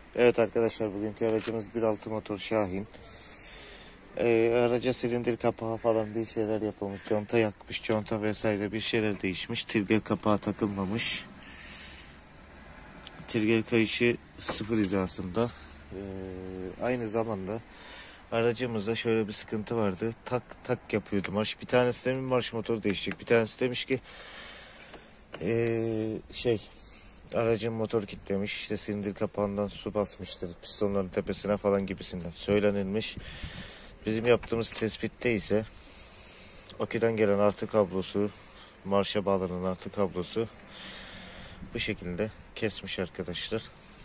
Evet arkadaşlar, bugünkü aracımız 1.6 motor Şahin. Araca silindir kapağı falan bir şeyler yapılmış. Conta yakmış, conta vesaire bir şeyler değişmiş. Trigger kapağı takılmamış. Trigger kayışı sıfır hizasında. Aynı zamanda aracımızda şöyle bir sıkıntı vardı. Tak tak yapıyordu marş. Bir tanesi demiş marş motoru değişecek. Bir tanesi demiş ki aracın motor kilitlemiş, işte silindir kapağından su basmıştır pistonların tepesine falan gibisinden söylenilmiş. Bizim yaptığımız tespitte ise aküden gelen artı kablosu, marşa bağlanan artı kablosu bu şekilde kesmiş arkadaşlar.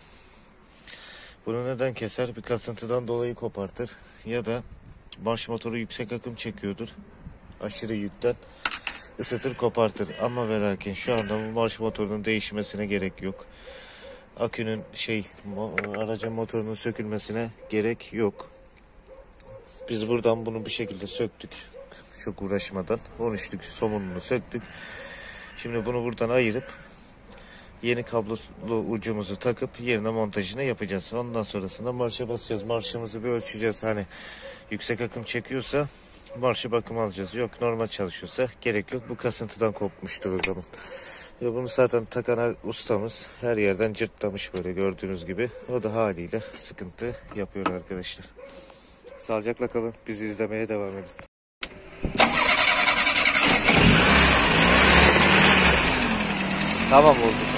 Bunu neden keser? Bir kasıntıdan dolayı kopartır ya da marş motoru yüksek akım çekiyordur. Aşırı yükten ısıtır, kopartır. Ama ve lakin şu anda bu marş motorunun değişmesine gerek yok. Akünün aracın motorunun sökülmesine gerek yok. Biz buradan bunu bir şekilde söktük. Çok uğraşmadan 13'lük somununu söktük. Şimdi bunu buradan ayırıp yeni kablolu ucumuzu takıp yerine montajını yapacağız. Ondan sonrasında marşa basacağız. Marşımızı bir ölçeceğiz. Hani yüksek akım çekiyorsa marşı bakım alacağız. Yok normal çalışıyorsa gerek yok. Bu kasıntıdan kopmuştur o zaman. Bunu zaten takan ustamız her yerden cırtlamış böyle gördüğünüz gibi. O da haliyle sıkıntı yapıyor arkadaşlar. Sağlıcakla kalın. Bizi izlemeye devam edin. Tamam oldu.